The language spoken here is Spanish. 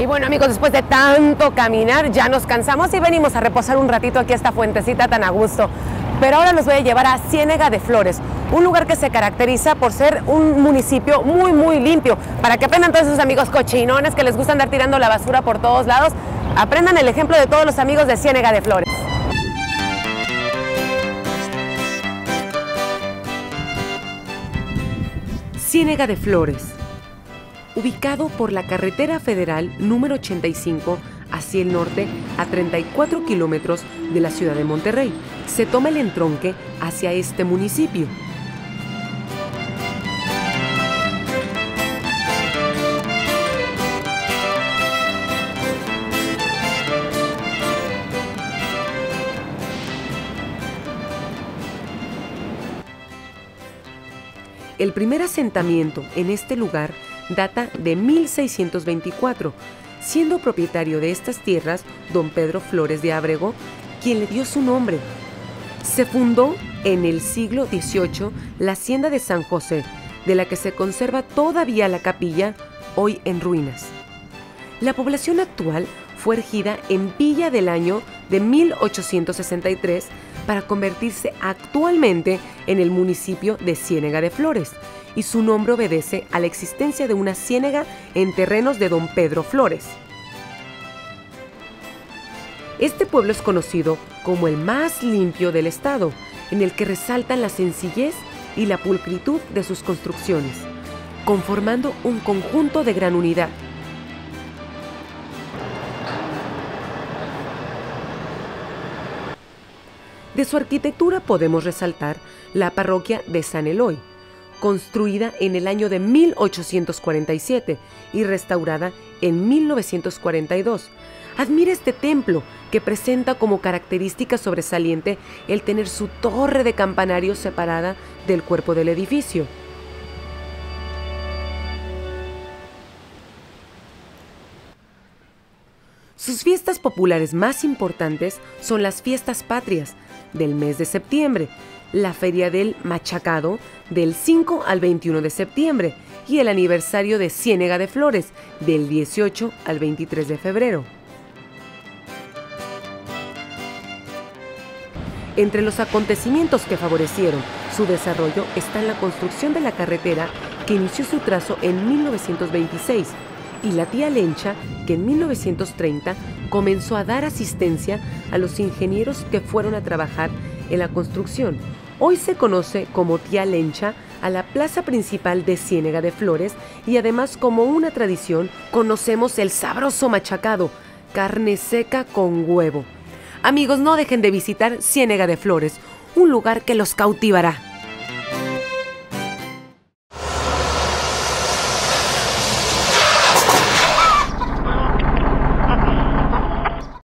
Y bueno, amigos, después de tanto caminar ya nos cansamos y venimos a reposar un ratito aquí a esta fuentecita tan a gusto. Pero ahora los voy a llevar a Ciénega de Flores, un lugar que se caracteriza por ser un municipio muy limpio. Para que aprendan todos esos amigos cochinones que les gusta andar tirando la basura por todos lados, aprendan el ejemplo de todos los amigos de Ciénega de Flores. Ciénega de Flores, ubicado por la carretera federal número 85 hacia el norte a 34 kilómetros de la ciudad de Monterrey. Se toma el entronque hacia este municipio. El primer asentamiento en este lugar data de 1624, siendo propietario de estas tierras don Pedro Flores de Ábrego, quien le dio su nombre. Se fundó en el siglo XVIII la hacienda de San José, de la que se conserva todavía la capilla, hoy en ruinas. La población actual fue erigida en Villa del año de 1863 para convertirse actualmente en el municipio de Ciénega de Flores, y su nombre obedece a la existencia de una ciénega en terrenos de don Pedro Flores. Este pueblo es conocido como el más limpio del estado, en el que resaltan la sencillez y la pulcritud de sus construcciones, conformando un conjunto de gran unidad. De su arquitectura podemos resaltar la parroquia de San Eloy, construida en el año de 1847 y restaurada en 1942. Admira este templo, que presenta como característica sobresaliente el tener su torre de campanario separada del cuerpo del edificio. Sus fiestas populares más importantes son las fiestas patrias del mes de septiembre, la Feria del Machacado del 5 al 21 de septiembre y el aniversario de Ciénega de Flores del 18 al 23 de febrero. Entre los acontecimientos que favorecieron su desarrollo está la construcción de la carretera, que inició su trazo en 1926, y la Tía Lencha, que en 1930 comenzó a dar asistencia a los ingenieros que fueron a trabajar en la construcción. Hoy se conoce como Tía Lencha a la plaza principal de Ciénega de Flores, y además, como una tradición, conocemos el sabroso machacado, carne seca con huevo. Amigos, no dejen de visitar Ciénega de Flores, un lugar que los cautivará.